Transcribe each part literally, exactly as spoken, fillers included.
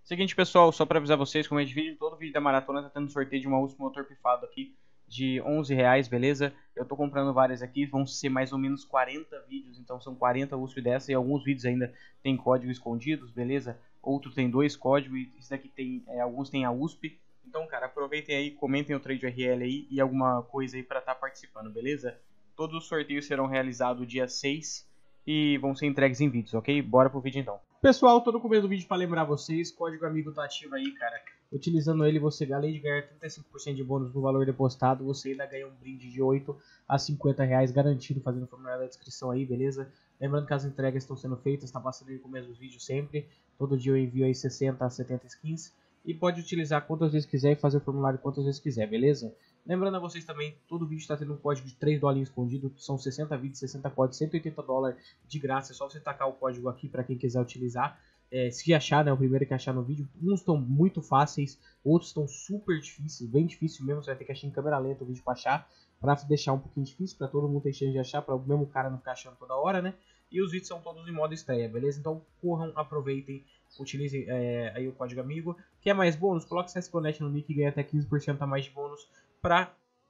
Seguinte, pessoal, só para avisar vocês, como é de vídeo, todo vídeo da maratona tá tendo sorteio de uma U S P motor pifado aqui de onze reais, beleza? Eu tô comprando várias aqui, vão ser mais ou menos quarenta vídeos, então são quarenta U S P dessa e alguns vídeos ainda tem código escondidos, beleza? Outro tem dois códigos e esse daqui tem, é, alguns tem a U S P. Então, cara, aproveitem aí, comentem o trade U R L aí e alguma coisa aí para estar tá participando, beleza? Todos os sorteios serão realizados dia seis e vão ser entregues em vídeos, ok? Bora pro vídeo então. Pessoal, tô no começo do vídeo para lembrar vocês, código amigo tá ativo aí, cara. Utilizando ele, você, além de ganhar trinta e cinco por cento de bônus no valor depositado, você ainda ganha um brinde de oito a cinquenta reais garantido, fazendo o formulário da descrição aí, beleza? Lembrando que as entregas estão sendo feitas, tá passando aí no começo dos vídeos sempre. Todo dia eu envio aí sessenta a setenta skins. E pode utilizar quantas vezes quiser e fazer o formulário quantas vezes quiser, beleza? Lembrando a vocês também, todo vídeo está tendo um código de três dólares escondido. São sessenta vídeos, sessenta códigos, cento e oitenta dólares de graça. É só você tacar o código aqui para quem quiser utilizar. É, se achar, né, o primeiro que achar no vídeo. Uns estão muito fáceis, outros estão super difíceis, bem difícil mesmo. Você vai ter que achar em câmera lenta o vídeo para achar, para deixar um pouquinho difícil, para todo mundo ter chance de achar, para o mesmo cara não ficar achando toda hora, né? E os vídeos são todos em modo estreia, beleza? Então corram, aproveitem, utilizem é, aí o código amigo. Quer mais bônus? Coloque C S G O Net no nick e ganha até quinze por cento a mais de bônus para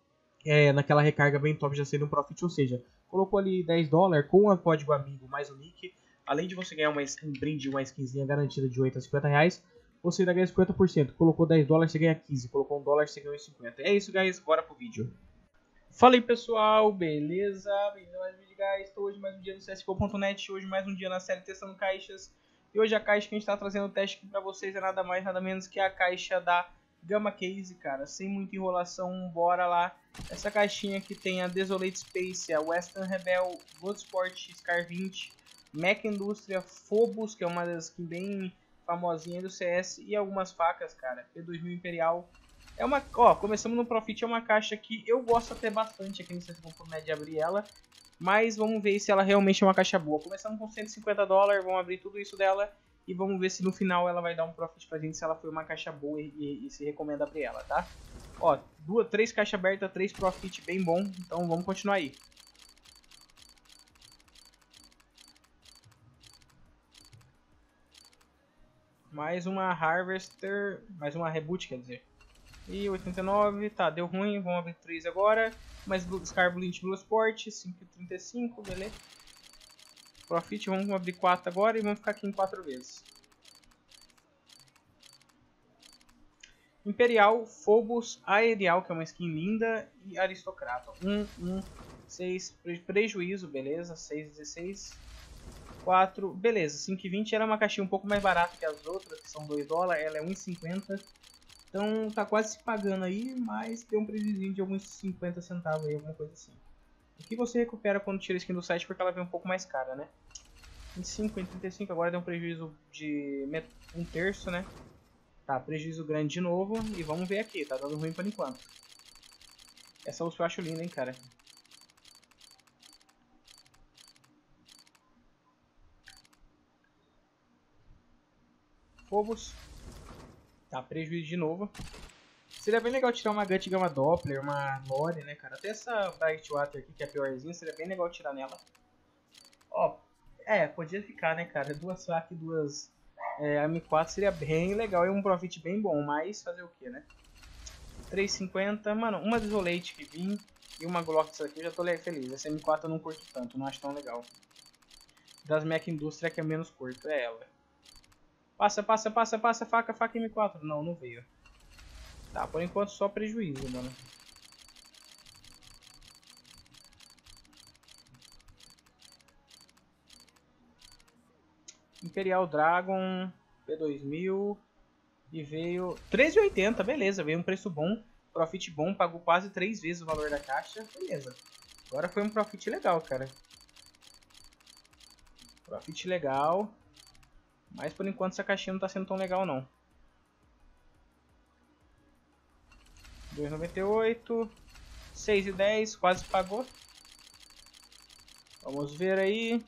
é, naquela recarga bem top já sendo um profit. Ou seja, colocou ali dez dólares com o código amigo mais o nick. Além de você ganhar uma skin, um brinde, uma skinzinha garantida de oito a cinquenta reais, você ainda ganha cinquenta por cento. Colocou dez dólares, você ganha quinze. Colocou um dólar, você ganha cinquenta. É isso, guys. Bora pro vídeo. Fala aí, pessoal. Beleza? Bem-vindo a mais um vídeo, guys. Estou hoje mais um dia no C S G O ponto net. Hoje mais um dia na série Testando Caixas. E hoje a caixa que a gente está trazendo o teste aqui pra vocês é nada mais, nada menos que a caixa da Gamma Case, cara. Sem muita enrolação, bora lá. Essa caixinha aqui tem a Desolate Space, a Western Rebel, Bloodsport Scar vinte, Mech Industria, Phobos, que é uma das que bem famosinha do C S, e algumas facas, cara. P dois mil Imperial. É uma, ó, começamos no Profit, é uma caixa que eu gosto até bastante aqui no C S G O ponto net de abrir ela. Mas vamos ver se ela realmente é uma caixa boa. Começando com cento e cinquenta dólares, vamos abrir tudo isso dela. E vamos ver se no final ela vai dar um profit pra gente, se ela foi uma caixa boa e, e, e se recomenda abrir ela, tá? Ó, duas, três caixas abertas, três profit bem bom. Então vamos continuar aí. Mais uma Harvester, mais uma Reboot, quer dizer. E oitenta e nove, tá, deu ruim, vamos abrir três agora. Mais Scarblint Bloodsport, cinco e trinta e cinco, beleza. Profit, vamos abrir quatro agora e vamos ficar aqui em quatro vezes. Imperial, Phobos, Aerial, que é uma skin linda, e Aristocrata. um, um, seis, prejuízo, beleza, seis, dezesseis. quatro, beleza, cinco e vinte era uma caixinha um pouco mais barata que as outras, que são dois dólares, ela é um e cinquenta. Então tá quase se pagando aí, mas tem um prejuízo de alguns cinquenta centavos aí, alguma coisa assim. O que você recupera quando tira a skin do site, porque ela vem um pouco mais cara, né? vinte e cinco, trinta e cinco, agora deu um prejuízo de um terço, né? Tá, prejuízo grande de novo, e vamos ver aqui, tá dando ruim por enquanto. Essa U S P eu acho linda, hein, cara. Phobos. Tá, prejuízo de novo. Seria bem legal tirar uma Gut Gamma Doppler, uma Lore, né, cara? Até essa Brightwater aqui, que é a piorzinha, seria bem legal tirar nela. Ó, é, podia ficar, né, cara? Duas F A Q e duas é, M quatro seria bem legal e um profit bem bom, mas fazer o que, né? três e cinquenta, mano, uma Desolate que vim e uma Glock disso aqui eu já tô feliz. Essa M quatro eu não curto tanto, não acho tão legal. Das Mech Industria que é menos curto, é ela. Passa, passa, passa, passa, faca, faca M quatro. Não, não veio. Tá, por enquanto só prejuízo, mano. Imperial Dragon P dois mil e veio treze e oitenta, beleza, veio um preço bom, profit bom, pagou quase três vezes o valor da caixa, beleza. Agora foi um profit legal, cara. Profit legal, mas por enquanto essa caixinha não tá sendo tão legal não. dois e noventa e oito, seis e dez, quase pagou. Vamos ver aí.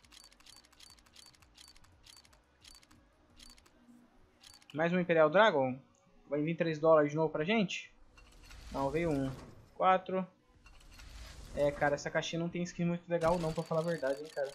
Mais um Imperial Dragon. Vai vir três dólares de novo pra gente? Não, veio um. quatro. É, cara, essa caixinha não tem skin muito legal não, pra falar a verdade, hein, cara.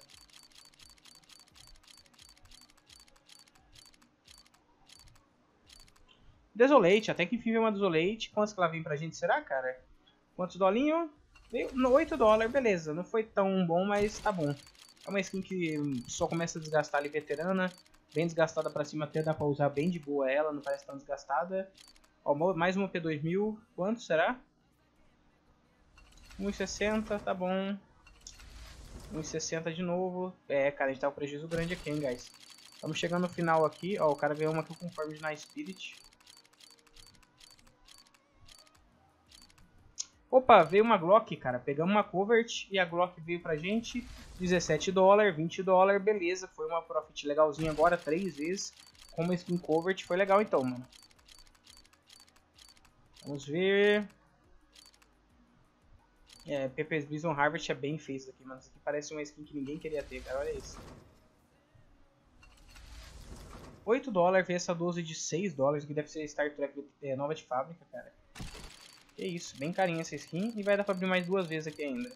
Desolate, até que enfim veio uma Desolate. Quantos que ela vem pra gente, será, cara? Quantos dolinho? Veio oito dólares, beleza. Não foi tão bom, mas tá bom. É uma skin que só começa a desgastar ali, veterana. Bem desgastada pra cima, até dá pra usar bem de boa ela, não parece tão desgastada. Ó, mais uma P dois mil, quanto será? um e sessenta, tá bom. um e sessenta de novo. É, cara, a gente tá com um prejuízo grande aqui, hein, guys. Estamos chegando no final aqui. Ó, o cara ganhou uma aqui com forma de Night Spirit. Opa, veio uma Glock, cara. Pegamos uma Covert e a Glock veio pra gente. dezessete dólares, vinte dólares, beleza. Foi uma profit legalzinha agora, três vezes. Com uma skin Covert, foi legal então, mano. Vamos ver. É, Pepper's Bison Harvest é bem feio isso aqui, mano. Isso aqui parece uma skin que ninguém queria ter, cara. Olha isso. oito dólares, veio essa doze de seis dólares, que deve ser Star Trek é, nova de fábrica, cara. Que isso, bem carinha essa skin. E vai dar pra abrir mais duas vezes aqui ainda.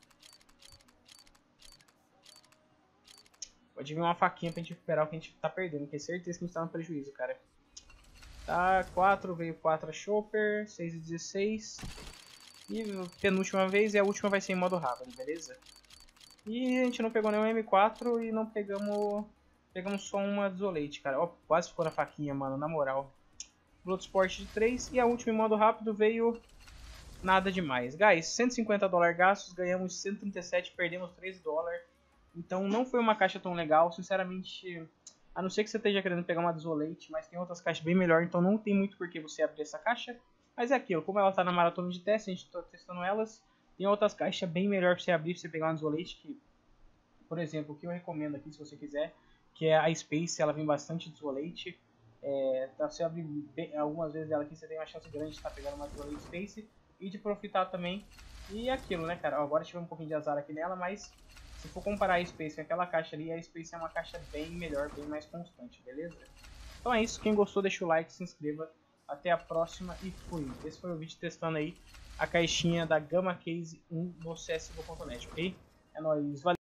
Pode vir uma faquinha pra gente recuperar o que a gente tá perdendo, porque é certeza que a gente tá no prejuízo, cara. Tá, quatro, veio quatro a Chopper, seis e dezesseis. E penúltima vez, e a última vai ser em modo rápido, beleza? E a gente não pegou nenhum M quatro e não pegamos... Pegamos só uma Desolate, cara. Ó, quase ficou na faquinha, mano, na moral. Bloodsport de três e a última em modo rápido veio... Nada demais. Guys, cento e cinquenta dólares gastos, ganhamos cento e trinta e sete, perdemos treze dólares. Então não foi uma caixa tão legal, sinceramente... A não ser que você esteja querendo pegar uma Desolate, mas tem outras caixas bem melhor, então não tem muito por que você abrir essa caixa. Mas é aquilo, como ela está na maratona de teste, a gente está testando elas. Tem outras caixas bem melhor para você abrir, para você pegar uma Desolate, que, por exemplo, o que eu recomendo aqui, se você quiser, que é a Space, ela vem bastante Desolate. É, pra você abrir bem, algumas vezes ela aqui, você tem uma chance grande de estar pegando uma Desolate Space e de profitar também. E é aquilo, né, cara? Agora tive um pouquinho de azar aqui nela, mas se for comparar a Space com aquela caixa ali, a Space é uma caixa bem melhor, bem mais constante, beleza? Então é isso, quem gostou deixa o like, se inscreva. Até a próxima e fui. Esse foi o vídeo testando aí a caixinha da Gamma Case um no C S G O ponto net, ok? É nóis, valeu!